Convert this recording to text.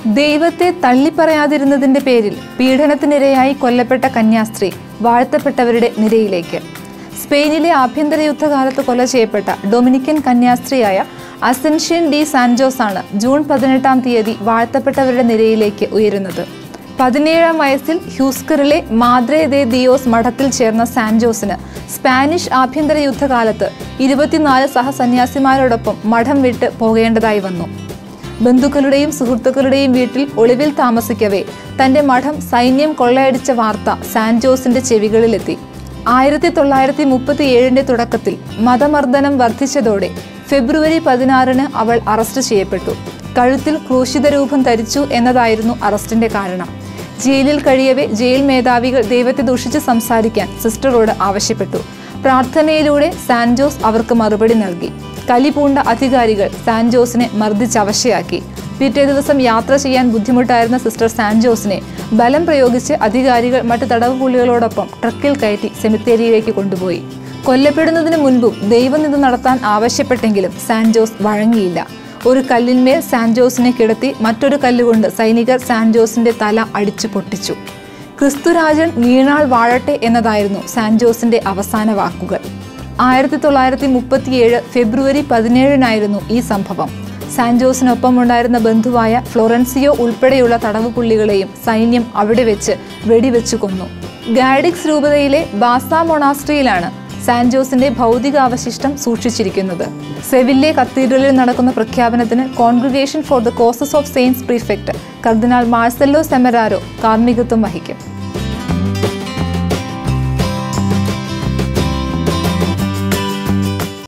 ദൈവത്തെ തള്ളിപ്പറയാതിരുന്നതിന്റെ പേരിൽ പീഡനത്തിനിരയായി കൊല്ലപ്പെട്ട കന്യാസ്ത്രീ വാഴ്ത്തപ്പെട്ടവരുടെ നിരയിലേക്ക്. സ്പെയിനിലെ ആഭ്യന്തര യുദ്ധകാലത്ത് കൊല ചെയ്യപ്പെട്ട ഡൊമിനിക്കൻ കന്യാസ്ത്രീയായ അസെൻഷ്യൻ ഡി സാൻജോസ് ആണ് ജൂൺ 18 വാഴ്ത്തപ്പെട്ടവരുടെ നിരയിലേക്ക് ഉയരുന്നത്. 17-ാം വയസ്സിൽ ഹ്യൂസ്കറിലെ മാദ്രെ ദെ ദിയോസ് മഠത്തിൽ ചേർന്ന സാൻജോസിന് സ്പാനിഷ് ആഭ്യന്തര യുദ്ധകാലത്ത് 24 സഹസന്യാസിമാരോടൊപ്പം മഠം വിട്ട് പോകേണ്ടതായി വന്നു. ബന്ധുക്കളുടെയും സുഹൃത്തുക്കളുടെയും വീട്ടിൽ ഒളിവിൽ താമസിക്കവേ തന്റെ മഠം സൈന്യം കൊള്ളയടിച്ച വാർത്ത സാൻജോസിന്റെ ചെവികളിലെത്തി. 1937 തുടക്കത്തിൽ മതമർദ്ദനം വർദ്ധിച്ചതോടെ ഫെബ്രുവരി 16 അവൾ അറസ്റ്റ് ചെയ്യപ്പെട്ടു. കഴുത്തിൽ ക്രൂശിത രൂപം ധരിച്ചു എന്നതായിരുന്നു അറസ്റ്റിന്റെ കാരണം. ജയിലിൽ കഴിയവേ ജയിൽ മേധാവികൾ ദൈവത്തെ ദൂഷിച്ച് സംസാരിക്കാൻ സിസ്റ്ററോട് ആവശ്യപ്പെട്ടു. പ്രാർത്ഥനയിലൂടെ സാൻജോസ് അവർക്ക് മറുപടി നൽകി. കലിപൂണ്ട അധികാരികൾ സാൻജോസിനെ മർദ്ദിച്ചവശയാക്കി. പിറ്റേ ദിവസം യാത്ര ചെയ്യാൻ ബുദ്ധിമുട്ടായിരുന്ന സിസ്റ്റർ സാൻജോസിനെ ബലം പ്രയോഗിച്ച് അധികാരികൾ മറ്റു തടവുപുള്ളികളോടൊപ്പം ട്രക്കിൽ കയറ്റി സെമിത്തേരിയിലേക്ക് കൊണ്ടുപോയി. കൊല്ലപ്പെടുന്നതിന് മുൻപും ദൈവനിന്ദ നടത്താൻ ആവശ്യപ്പെട്ടെങ്കിലും സാൻജോസ് വഴങ്ങിയില്ല. ഒരു കല്ലിന്മേൽ സാൻജോസിനെ കിടത്തി മറ്റൊരു കല്ലുകൊണ്ട് സൈനികർ സാൻജോസിന്റെ തല അടിച്ചു പൊട്ടിച്ചു. ക്രിസ്തുരാജൻ വീണാൾ വാഴട്ടെ എന്നതായിരുന്നു സാൻജോസിന്റെ അവസാന വാക്കുകൾ. 1937 ഫെബ്രുവരി 17 ഈ സംഭവം. സാൻജോസിനൊപ്പം ഉണ്ടായിരുന്ന ബന്ധുവായ ഫ്ലോറൻസിയോ ഉൾപ്പെടെയുള്ള തടവുപുള്ളികളെയും സൈന്യം അവിടെ വെച്ച് വെടിവെച്ചു കൊന്നു. ഗാഡിക്സ് രൂപതയിലെ ബാസ മൊണാസ്ട്രിയിലാണ് സാൻജോസിന്റെ ഭൗതികാവശിഷ്ടം സൂക്ഷിച്ചിരിക്കുന്നത്. സെവില്ലെ കത്തീഡ്രലിൽ നടക്കുന്ന പ്രഖ്യാപനത്തിന് congregation for the causes of saints prefect കർദിനാൾ മാർസെല്ലോ സെമരാരോ കാർമ്മികത്വം വഹിക്കും.